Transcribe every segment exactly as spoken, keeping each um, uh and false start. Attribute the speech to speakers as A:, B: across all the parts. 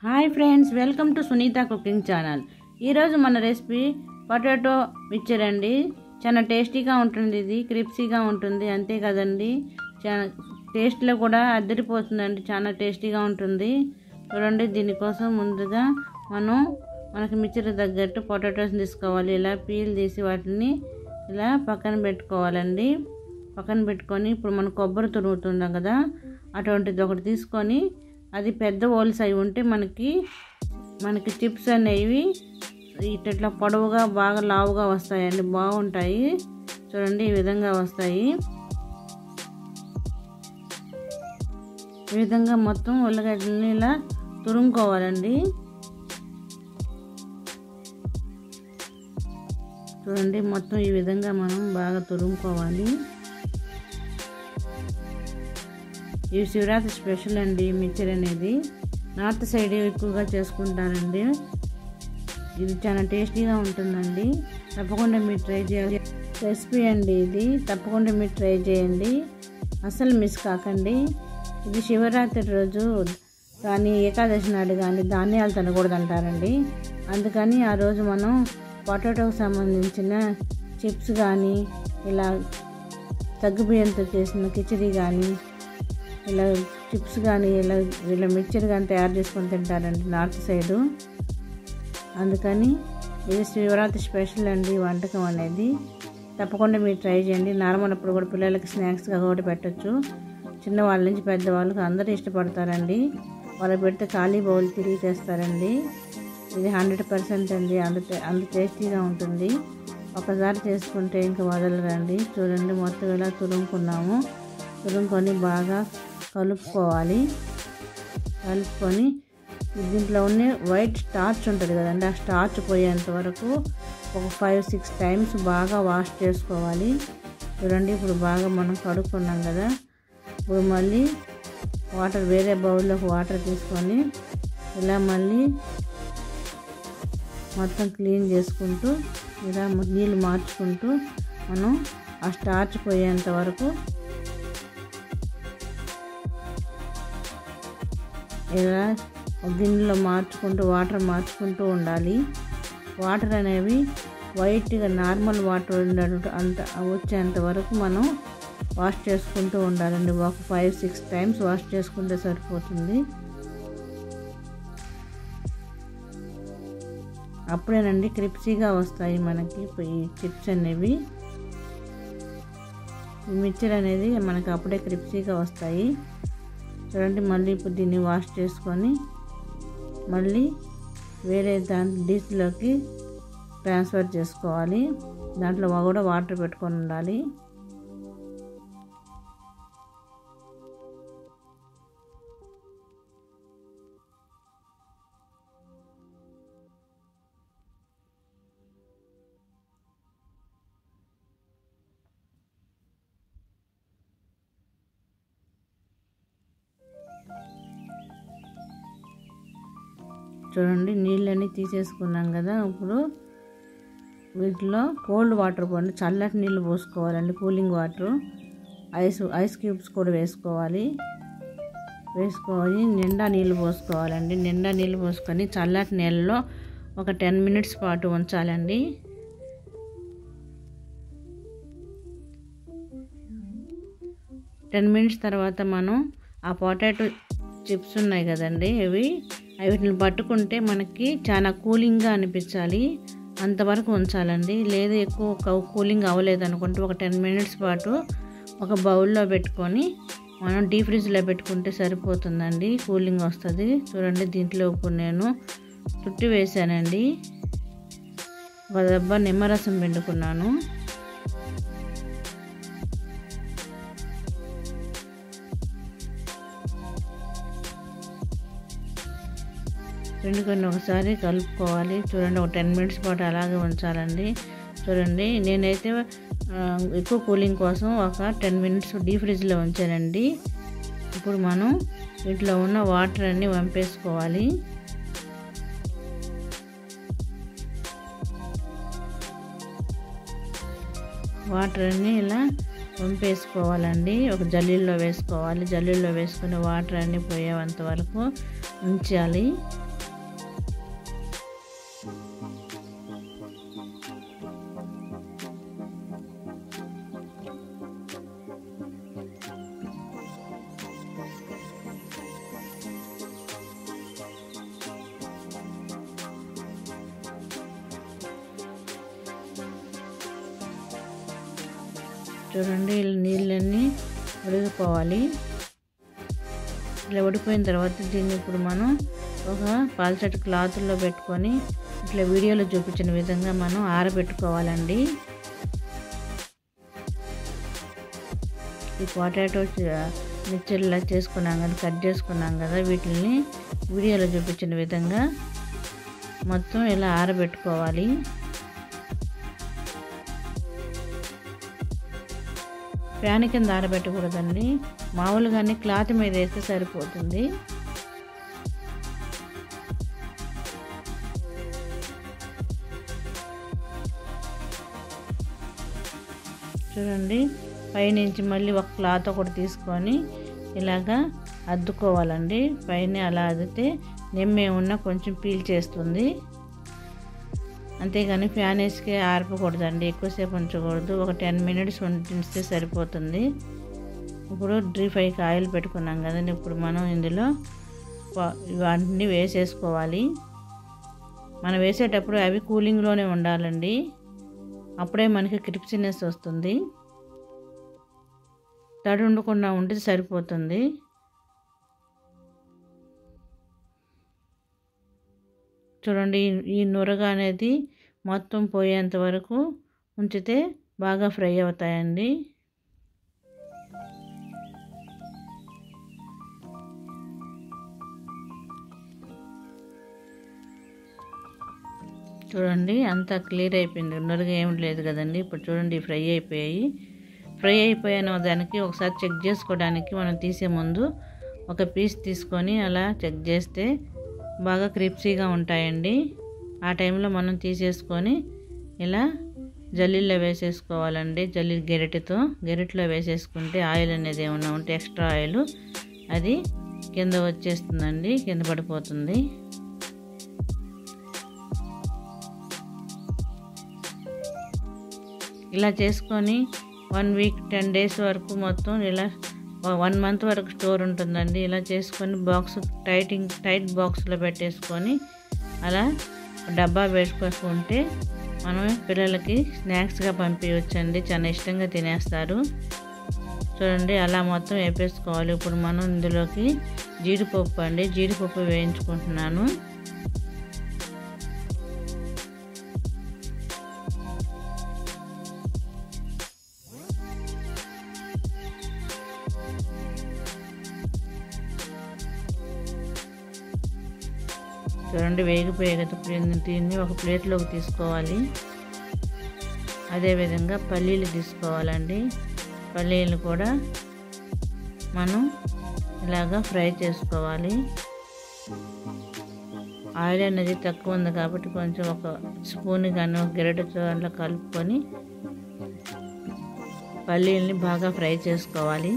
A: Hi friends, welcome to Sunitha cooking channel. ఈరోజు మన recipe potato mixture అండి. చాలా టేస్టీగా ఉంటుంది, ఇది క్రిప్సీగా ఉంటుంది, అంతే కదండి. చాలా టేస్ట్లో కూడా అద్దరిపోతుందండి, చాలా టేస్టీగా ఉంటుంది. చూడండి, దీనికోసం ముందుగా మనం మనకి మిక్చర్ తగ్గట్టు పొటాటోస్ తీసుకోవాలి. ఇలా పీల్ తీసి వాటిని ఇలా పక్కన పెట్టుకోవాలండి. పక్కన పెట్టుకొని ఇప్పుడు మనం కొబ్బరి తురుగుతుంటాం కదా, అటువంటిది ఒకటి తీసుకొని అది పెద్ద హోల్స్ అయి ఉంటే మనకి మనకి చిప్స్ అనేవి ఇట్లా పొడవుగా బాగా లావుగా వస్తాయండి, బాగుంటాయి. చూడండి, ఈ విధంగా వస్తాయి. ఈ విధంగా మొత్తం ఉల్లగడ్డలని ఇలా తురుముకోవాలండి. చూడండి, మొత్తం ఈ విధంగా మనం బాగా తురుముకోవాలి. ఇవి శివరాత్రి స్పెషల్ అండి మిక్చర్ అనేది. నార్త్ సైడ్ ఎక్కువగా చేసుకుంటారండి. ఇది చాలా టేస్టీగా ఉంటుందండి. తప్పకుండా మీరు ట్రై చేయాలి రెసిపీ అండి ఇది. తప్పకుండా మీరు ట్రై చేయండి, అసలు మిస్ కాకండి. ఇది శివరాత్రి రోజు కానీ ఏకాదశి నాడు కానీ ధాన్యాలు తినకూడదు అంటారండి. అందుకని ఆ రోజు మనం పొటాటోకి సంబంధించిన చిప్స్ కానీ ఇలా సగ్గుబియ్యంతో చేసిన కిచడీ కానీ ఇలా చిప్స్ కానీ ఇలా ఇలా మిక్చర్ కానీ తయారు చేసుకొని తింటారండి నార్త్ సైడు. అందుకని ఇది శివరాత్రి స్పెషల్ అండి వంటకం అనేది. తప్పకుండా మీరు ట్రై చేయండి. నార్మల్ అప్పుడు కూడా పిల్లలకి స్నాక్స్గా కూడా పెట్టచ్చు. చిన్నవాళ్ళ నుంచి పెద్దవాళ్ళకి అందరూ ఇష్టపడతారండి. వాళ్ళు పెడితే ఖాళీ బౌల్ తిరిగి చేస్తారండి. ఇది హండ్రెడ్ పర్సెంట్ అండి, అంత అంత టేస్టీగా ఉంటుంది. ఒకసారి చేసుకుంటే ఇంకా వదలరండి. చూడండి, మొత్తం ఇలా తురుముకున్నాము. తురుముకొని బాగా కలుపుకోవాలి. కలుపుకొని దీంట్లో ఉన్న వైట్ స్టార్చ్ ఉంటుంది కదండి, ఆ స్టార్చ్ పోయేంత వరకు ఒక ఫైవ్ సిక్స్ టైమ్స్ బాగా వాష్ చేసుకోవాలి. చూడండి, ఇప్పుడు బాగా మనం కడుక్కున్నాం కదా. ఇప్పుడు మళ్ళీ వాటర్ వేరే బౌల్లోకి వాటర్ తీసుకొని ఇలా మళ్ళీ మొత్తం క్లీన్ చేసుకుంటూ ఇలా నీళ్ళు మార్చుకుంటూ మనం ఆ స్టార్చ్ పోయేంత వరకు ఇలా గిన్నెలో మార్చుకుంటూ వాటర్ మార్చుకుంటూ ఉండాలి. వాటర్ అనేవి వైట్గా నార్మల్ వాటర్ ఉండేటట్టు అంత వచ్చేంత వరకు మనం వాష్ చేసుకుంటూ ఉండాలండి. ఒక ఫైవ్ సిక్స్ టైమ్స్ వాష్ చేసుకుంటే సరిపోతుంది. అప్పుడేనండి క్రిప్సీగా వస్తాయి మనకి ఈ చిప్స్ అనేవి. ఈ మిక్చర్ అనేది మనకి అప్పుడే క్రిప్సీగా వస్తాయి. చూడండి, మళ్ళీ ఇప్పుడు దీన్ని వాష్ చేసుకొని మళ్ళీ వేరే దాని డిష్లోకి ట్రాన్స్ఫర్ చేసుకోవాలి. దాంట్లో కూడా వాటర్ పెట్టుకొని ఉండాలి. చూడండి, నీళ్ళన్నీ తీసేసుకున్నాం కదా. ఇప్పుడు వీటిలో కోల్డ్ వాటర్ పోండి, చల్లటి నీళ్ళు పోసుకోవాలండి, cooling water. Ice ice cubes కూడా వేసుకోవాలి. వేసుకొని నిండా నీళ్ళు పోసుకోవాలండి. నిండా నీళ్ళు పోసుకొని చల్లటి నీళ్ళలో ఒక టెన్ మినిట్స్ పాటు ఉంచాలండి. టెన్ మినిట్స్ తర్వాత మనం ఆ పొటాటో చిప్స్ ఉన్నాయి కదండి, ఇవి వీటిని పట్టుకుంటే మనకి చాలా కూలింగ్గా అనిపించాలి, అంతవరకు ఉంచాలండి. లేదా ఎక్కువ కూలింగ్ అవ్వలేదు అనుకుంటే ఒక టెన్ మినిట్స్ పాటు ఒక బౌల్లో పెట్టుకొని మనం డీ ఫ్రిడ్జ్లో పెట్టుకుంటే సరిపోతుందండి, కూలింగ్ వస్తుంది. చూడండి, దీంట్లో ఇప్పుడు నేను చుట్టి వేసానండి. ఒక దెబ్బ నిమ్మరసం పిండుకున్నాను. పిండుకొని ఒకసారి కలుపుకోవాలి. చూడండి, ఒక టెన్ మినిట్స్ పాటు అలాగే ఉంచాలండి. చూడండి, నేనైతే ఎక్కువ కూలింగ్ కోసం ఒక టెన్ మినిట్స్ డీ ఫ్రిడ్జ్లో ఉంచానండి. ఇప్పుడు మనం వీటిలో ఉన్న వాటర్ అన్నీ వంపేసుకోవాలి. వాటర్ అన్నీ ఇలా వంపేసుకోవాలండి. ఒక జల్లీల్లో వేసుకోవాలి. జల్లీల్లో వేసుకుని వాటర్ అన్నీ పోయేంత వరకు ఉంచాలి. చూడండి ఇలా నీళ్ళన్నీ ఉడికిపోవాలి. ఇలా ఉడికిపోయిన తర్వాత దీన్ని ఇప్పుడు మనం ఒక పాల్చటి క్లాతుల్లో పెట్టుకొని ఇట్లా వీడియోలో చూపించిన విధంగా మనం ఆరబెట్టుకోవాలండి. ఈ పొటాటో మిక్చర్లా చేసుకున్నాం కదా, కట్ చేసుకున్నాం కదా, వీటిని వీడియోలో చూపించిన విధంగా మొత్తం ఇలా ఆరబెట్టుకోవాలి. ఫ్యాన్ కింద ఆరబెట్టకూడదండి, మామూలుగానే క్లాత్ మీద వేస్తే సరిపోతుంది. చూడండి పైనుంచి మళ్ళీ ఒక క్లాత్ ఒకటి తీసుకొని ఇలాగా అద్దుకోవాలండి. పైన అలా అద్దితే నెమ్మే ఉన్న కొంచెం పీల్ చేస్తుంది. అంతేగాని ఫ్యాన్ వేసుకే ఆరిపోకూడదండి, ఎక్కువసేపు ఉంచకూడదు. ఒక టెన్ మినిట్స్ ఉంచితే సరిపోతుంది. ఇప్పుడు డ్రీ ఫ్రైకి ఆయిల్ పెట్టుకున్నాం కదండి, ఇప్పుడు మనం ఇందులో ఇవన్నీ వేసేసుకోవాలి. మనం వేసేటప్పుడు అవి కూలింగ్లోనే ఉండాలండి, అప్పుడే మనకి క్రిస్పీనెస్ వస్తుంది. తడి ఉండకుండా ఉంటే సరిపోతుంది. చూడండి ఈ నురగ అనేది మొత్తం పోయేంత వరకు ఉంచితే బాగా ఫ్రై అవుతాయండి. చూడండి అంతా క్లియర్ అయిపోయింది, నురగ ఏం లేదు కదండి. ఇప్పుడు చూడండి ఫ్రై అయిపోయాయి. ఫ్రై అయిపోయాను దానికి ఒకసారి చెక్ చేసుకోవడానికి మనం తీసే ముందు ఒక పీస్ తీసుకొని అలా చెక్ చేస్తే బాగా క్రిస్పీగా ఉంటాయండి. ఆ టైంలో మనం తీసేసుకొని ఇలా జల్లీలో వేసేసుకోవాలండి. జల్లీ గెరిటతో గెరిటలో వేసేసుకుంటే ఆయిల్ అనేది ఏమైనా ఉంటే ఎక్స్ట్రా ఆయిల్ అది కింద వచ్చేస్తుందండి, కింద పడిపోతుంది. ఇలా చేసుకొని వన్ వీక్ టెన్ డేస్ వరకు మొత్తం ఇలా వన్ మంత్ వరకు స్టోర్ ఉంటుందండి. ఇలా చేసుకొని బాక్స్ టైటింగ్ టైట్ బాక్స్లో పెట్టేసుకొని అలా డబ్బా వేసుకుంటే మనం పిల్లలకి స్నాక్స్గా పంపించవచ్చండి, చాలా ఇష్టంగా తినేస్తారు. చూడండి అలా మొత్తం వేపేసుకోవాలి. ఇప్పుడు మనం ఇందులోకి జీడిపప్పు అండి, జీడిపప్పు వేయించుకుంటున్నాను. చూడండి వేగిపోయే దీన్ని ఒక ప్లేట్లోకి తీసుకోవాలి. అదేవిధంగా పల్లీలు తీసుకోవాలండి. పల్లీలు కూడా మనం ఇలాగా ఫ్రై చేసుకోవాలి. ఆయిల్ అనేది తక్కువ ఉంది కాబట్టి కొంచెం ఒక స్పూన్ కానీ ఒక గరిటెతో అట్లా కలుపుకొని పల్లీలని బాగా ఫ్రై చేసుకోవాలి.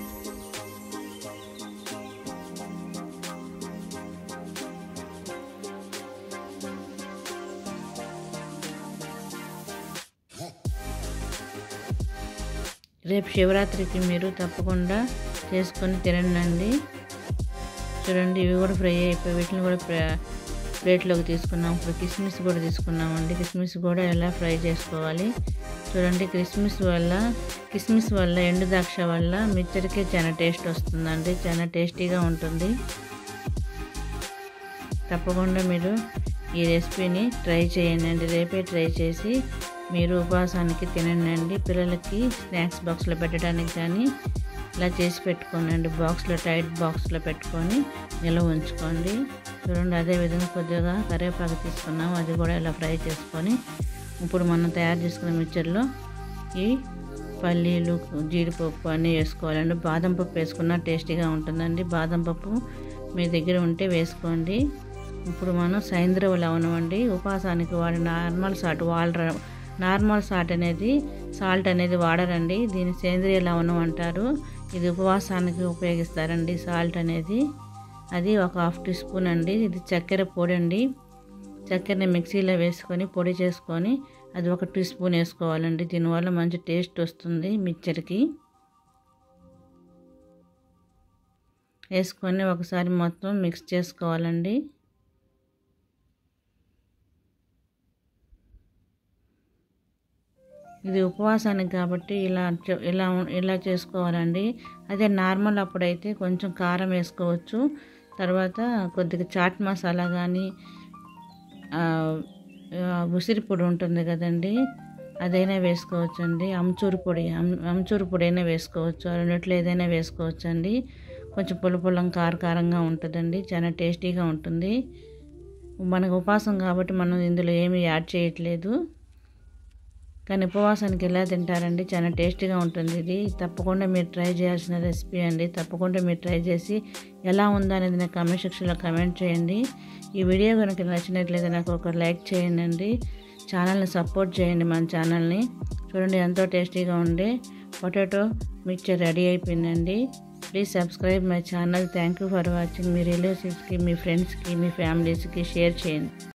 A: రేపు శివరాత్రికి మీరు తప్పకుండా చేసుకొని తినండి. చూడండి ఇవి కూడా ఫ్రై అయిపోయి వీటిని కూడా ప్లేట్లోకి తీసుకున్నాం. ఇప్పుడు కిస్మిస్ కూడా తీసుకున్నామండి. కిస్మిస్ కూడా ఎలా ఫ్రై చేసుకోవాలి చూడండి. కిస్మిస్ వల్ల కిస్మిస్ వల్ల ఎండు ద్రాక్ష వల్ల మిక్చర్కి చాలా టేస్ట్ వస్తుందండి, చాలా టేస్టీగా ఉంటుంది. తప్పకుండా మీరు ఈ రెసిపీని ట్రై చేయండి. రేపే ట్రై చేసి మీరు ఉపవాసానికి తినండి. పిల్లలకి స్నాక్స్ బాక్స్లో పెట్టడానికి కానీ ఇలా చేసి పెట్టుకోనండి. బాక్స్లో టైట్ బాక్స్లో పెట్టుకొని నిల్వ ఉంచుకోండి. చూడండి అదేవిధంగా కొద్దిగా కరివేపాకు తీసుకున్నాము, అది కూడా ఇలా ఫ్రై చేసుకొని ఇప్పుడు మనం తయారు చేసుకున్న మిక్చర్లో ఈ పల్లీలు జీడిపప్పు అన్నీ వేసుకోవాలండి. బాదం పప్పు వేసుకున్నా టేస్టీగా ఉంటుందండి. బాదం పప్పు మీ దగ్గర ఉంటే వేసుకోండి. ఇప్పుడు మనం సైంద్రవ లవణం అండి, ఉపవాసానికి వాడి నార్మల్ సాల్ట్ వాడర నార్మల్ సాల్ట్ అనేది సాల్ట్ అనేది వాడరండి, దీన్ని సేంద్రియ లవణం అంటారు. ఇది ఉపవాసానికి ఉపయోగిస్తారండి సాల్ట్ అనేది. అది ఒక హాఫ్ టీ స్పూన్ అండి. ఇది చక్కెర పొడి అండి. చక్కెరని మిక్సీలో వేసుకొని పొడి చేసుకొని అది ఒక టీ స్పూన్ వేసుకోవాలండి. దీనివల్ల మంచి టేస్ట్ వస్తుంది మిక్చర్కి. వేసుకొని ఒకసారి మొత్తం మిక్స్ చేసుకోవాలండి. ఇది ఉపవాసానికి కాబట్టి ఇలా ఇలా ఇలా చేసుకోవాలండి. అదే నార్మల్ అప్పుడైతే కొంచెం కారం వేసుకోవచ్చు. తర్వాత కొద్దిగా చాట్ మసాలా కానీ ఉసిరి పొడి ఉంటుంది కదండి, అదైనా వేసుకోవచ్చు అండి. అమ్చూరు పొడి అమ్చూరు పొడి అయినా వేసుకోవచ్చు. రెండిట్లో ఏదైనా వేసుకోవచ్చు అండి. కొంచెం పుల్ల పుల్లం కార కారంగా ఉంటుందండి, చాలా టేస్టీగా ఉంటుంది. మనకు ఉపవాసం కాబట్టి మనం ఇందులో ఏమీ యాడ్ చేయట్లేదు, కానీ ఉపవాసానికి ఎలా తింటారండి, చాలా టేస్టీగా ఉంటుంది. ఇది తప్పకుండా మీరు ట్రై చేయాల్సిన రెసిపీ అండి. తప్పకుండా మీరు ట్రై చేసి ఎలా ఉందో అనేది నాకు కామెంట్ సెక్షన్లో కామెంట్ చేయండి. ఈ వీడియో కనుక నచ్చినట్లయితే నాకు ఒక లైక్ చేయండి అండి. ఛానల్ని సపోర్ట్ చేయండి. మన ఛానల్ని చూడండి, ఎంతో టేస్టీగా ఉండే పొటాటో మిక్చర్ రెడీ అయిపోయిందండి. Please subscribe my channel. Thank you for watching. మీ రిలేటివ్స్కి, మీ ఫ్రెండ్స్కి, మీ ఫ్యామిలీస్కి షేర్ చేయండి.